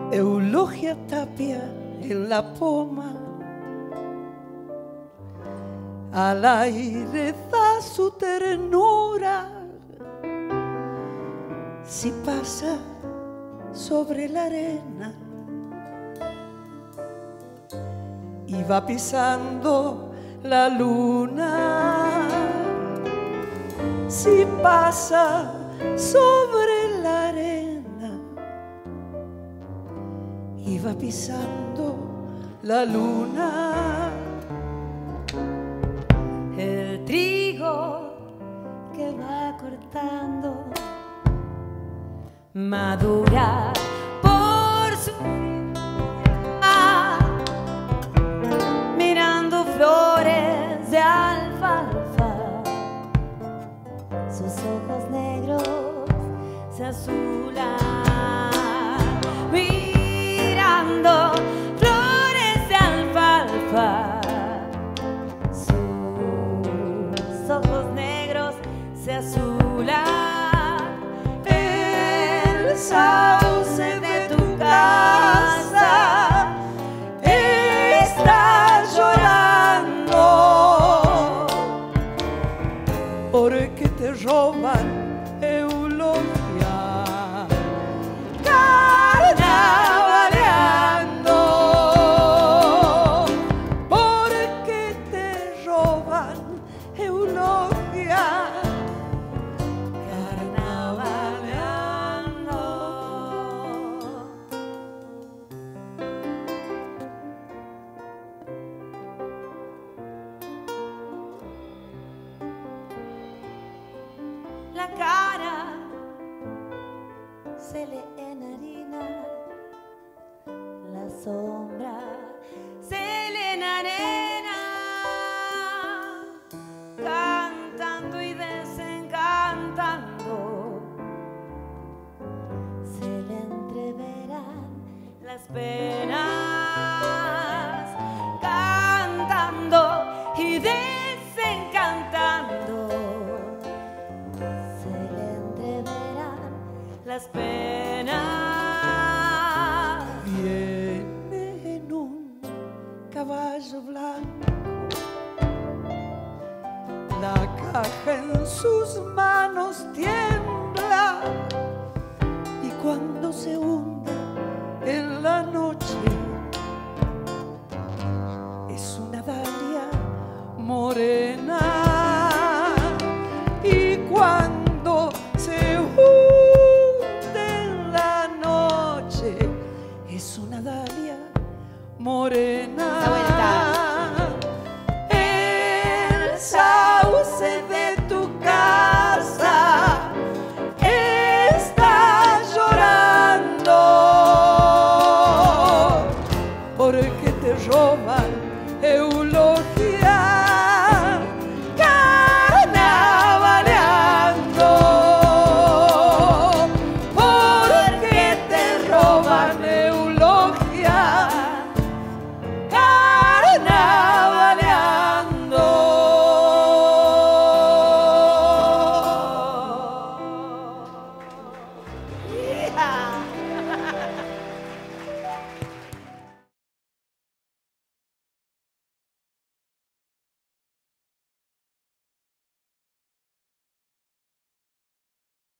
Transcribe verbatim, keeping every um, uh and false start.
Eulogia Tapia en la poma, al aire da su ternura. Si pasa sobre la arena y va pisando la luna, si pasa sobre la arena y va pisando la luna. El trigo que va cortando madura por su mirando flores de alfalfa, sus ojos negros se azulan mirando flores de alfalfa, sus ojos negros se azulan. El sauce de tu casa está llorando porque te roban eulogia, carnavaleando, porque te roban eulogia. La cara se le enharina, la sombra se le enarena, cantando y desencantando, se le entreverán las penas, cantando y desencantando. Las penas. Viene en un caballo blanco, la caja en sus manos tiembla, y cuando se hunde en la noche es una dalia morena, y cuando se hunde es una dalia morena.